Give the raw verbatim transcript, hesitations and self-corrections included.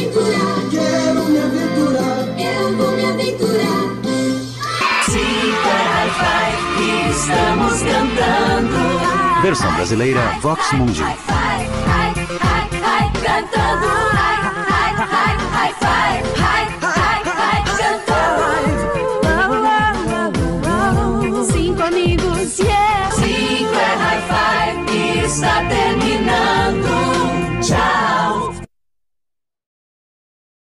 aventurar. Quero me aventurar. Eu vou me aventurar. Super Hi-Fi, estamos cantando. Versão brasileira Vox Mundi.